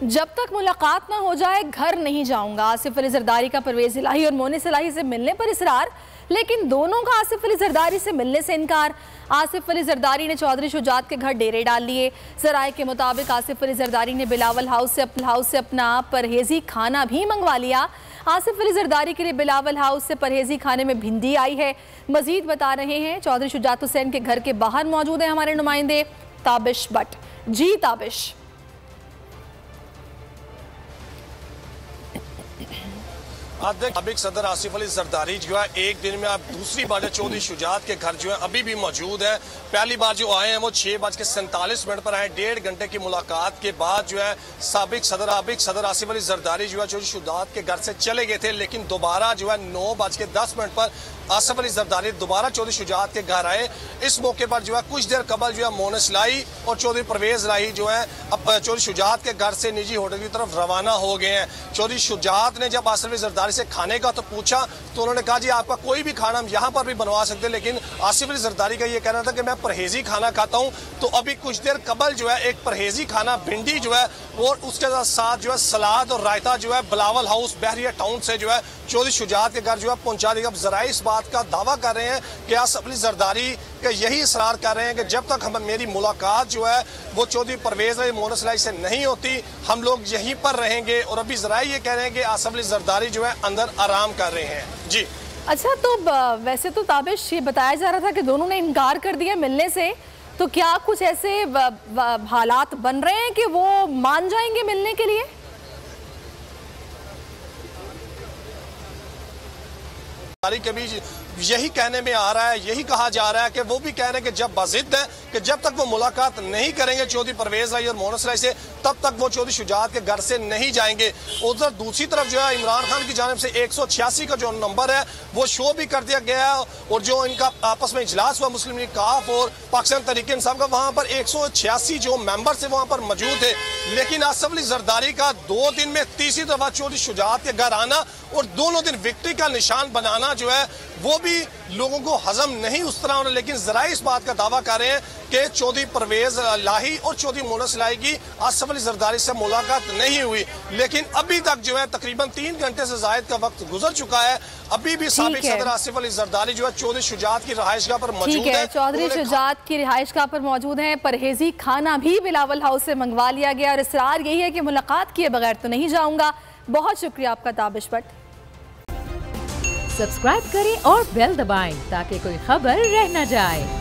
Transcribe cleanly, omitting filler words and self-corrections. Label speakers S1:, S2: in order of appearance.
S1: जब तक मुलाकात ना हो जाए घर नहीं जाऊंगा। आसिफ अली जरदारी का परवेज इलाही और मोनिस इलाही से मिलने पर इसरार, लेकिन दोनों का आसिफ अली जरदारी से मिलने से इनकार। आसिफ अली जरदारी ने चौधरी शुजात के घर डेरे डाल लिए। जराये के मुताबिक आसिफ अली जरदारी ने बिलावल हाउस से अपना परहेजी खाना भी मंगवा लिया। आसिफ अली जरदारी के लिए बिलावल हाउस से परहेजी खाने में भिंडी आई है। मजीद बता रहे हैं चौधरी शुजात हुसैन के घर के बाहर मौजूद है हमारे नुमाइंदे ताबिश भट्ट। जी ताबिश।
S2: साबिक सदर आसिफ अली जरदारी जो है एक दिन में अब दूसरी बार चौधरी शुजात के घर जो है अभी भी मौजूद है। पहली बार जो आए हैं वो 6:47 पर आए। 1.5 घंटे की मुलाकात के बाद जो है साबिक सदर आसिफ अली जरदारी जो है चौधरी शुजात के घर से चले गए थे, लेकिन दोबारा जो है 9:10 पर आसिफ अली जरदारी दोबारा चौधरी शुजात के घर आए। इस मौके पर जो है कुछ देर कबल जो है मोनिस इलाही और चौधरी परवेज इलाही जो है अब चौधरी शुजात के घर से निजी होटल की तरफ रवाना हो गए हैं। चौधरी शुजात ने जब आसिफ अली जरदारी से खाने का तो पूछा तो उन्होंने कहा जी आपका कोई भी खाना हम यहाँ पर भी बनवा सकते हैं, लेकिन आसिफ अली जरदारी का ये कहना था कि मैं परहेजी खाना खाता हूँ। तो अभी कुछ देर कबल जो है एक परहेजी खाना भिंडी जो है और उसके साथ जो है सलाद और रायता जो है बिलावल हाउस बहरिया टाउन से जो है चौधरी शुजात के घर जो है पहुंचा देगा। अब जराये इस बात का दावा कर रहे हैं कि आसिफ अली जरदारी का यही इसरार कर रहे हैं कि जब तक मेरी मुलाकात जो है वो चौधरी परवेज अली मोनिस इलाही से नहीं होती हम लोग यहीं पर रहेंगे। और अभी जराये ये कह रहे हैं कि आसिफ अली जरदारी जो है अंदर आराम कर रहे हैं। जी
S1: अच्छा, तो वैसे तो ताबिश ये बताया जा रहा था कि दोनों ने इनकार कर दिया मिलने से, तो क्या कुछ ऐसे हालात बन रहे हैं कि वो मान जाएंगे मिलने के लिए?
S2: कभी यही कहने में आ रहा है, यही कहा जा रहा है कि वो भी कह रहे हैं कि जब बाजिद है कि जब तक वो मुलाकात नहीं करेंगे चौधरी परवेज इलाही और मोनिस इलाही से तब तक वो चौधरी शुजात के घर से नहीं जाएंगे। उधर दूसरी तरफ जो है इमरान खान की जानिब से 186 का जो नंबर है वो शो भी कर दिया गया है और जो इनका आपस में इजलास हुआ मुस्लिम लीग काफ और पाकिस्तान तहरीक इंसाफ का, वहां पर 186 जो मेंबर थे वहां पर मौजूद थे। लेकिन आसिफ अली जरदारी का 2 दिन में तीसरी दफा चौधरी शुजात के घर आना और दोनों दिन विक्ट्री का निशान बनाना जो है वो भी लोगों को हजम नहीं उस तरह। लेकिन जरा इस बात का दावा कर रहे हैं कि चौधरी परवेज इलाही और चौधरी मोनिस इलाही की आसिफ अली जरदारी से मुलाकात नहीं हुई, लेकिन अभी तक जो है तकरीबन 3 घंटे से जायद का वक्त गुजर चुका है। अभी भी साबिक सदर आसिफ अली जरदारी जो है चौधरी शुजात की रिहाइशगाह पर मौजूद है।
S1: चौधरी शुजात की रिहाइशगाह पर मौजूद है। परहेजी खाना भी बिलावल हाउस से मंगवा लिया गया और इसरार यही है कि मुलाकात किए बगैर तो नहीं जाऊंगा। बहुत शुक्रिया आपका ताबिश भट्ट।
S3: सब्सक्राइब करें और बेल दबाएं ताकि कोई खबर रह न जाए।